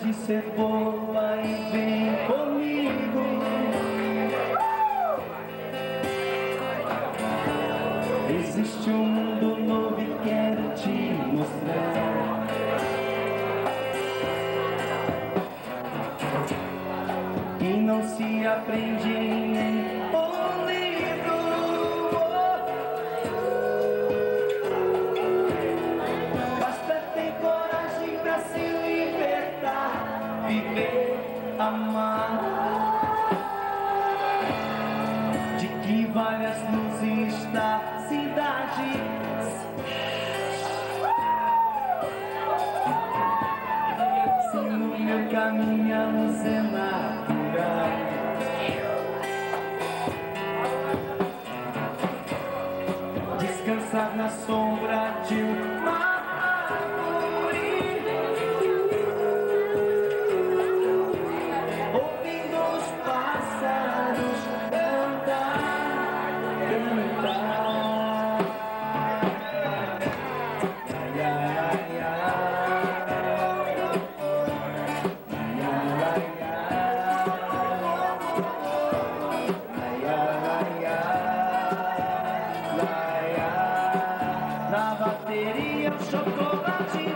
de ser boa e vem comigo. Existe um mundo novo e quero te mostrar. Que não se aprende em nenhum livro. Basta ter coragem pra se libertar, viver, amar. De que vale as luzes da cidade? Se no meu caminho a luz é natural. Descansar na sombra de uma árvore, ouvindo os pássaros cantar, cantar. Ai, ai, na bateria o chocolate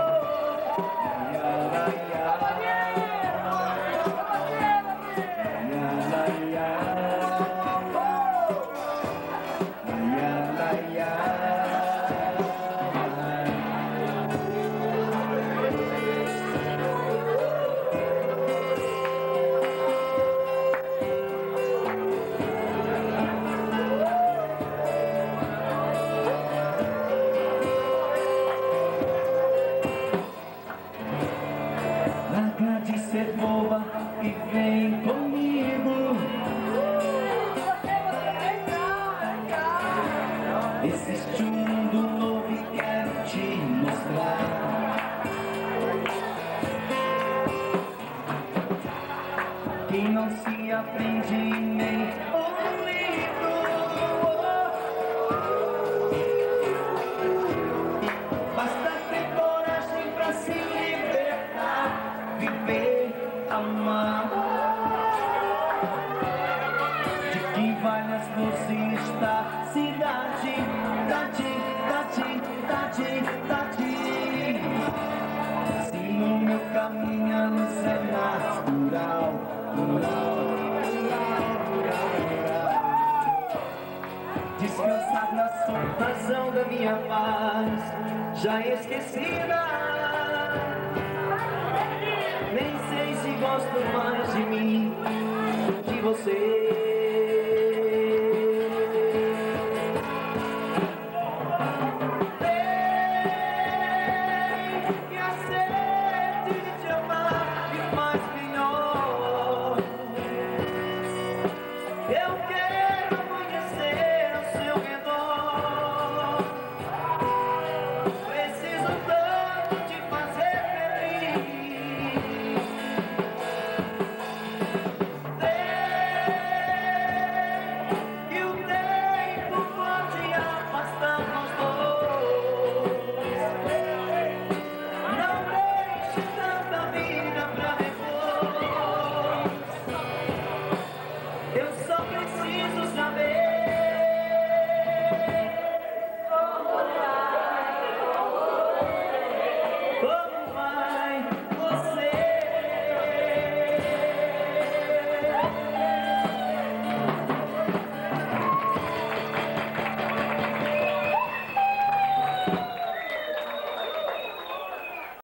de ser boba e vem comigo. Existe um mundo novo e quero te mostrar. Que não se aprende em nenhum livro. Basta ter coragem pra se libertar, viver, amar. De que vale as luzes da cidade? Se no meu caminho a luz é natural, descansar na razão da minha paz, já esquecida. Nem sei se gosto mais de mim, de você.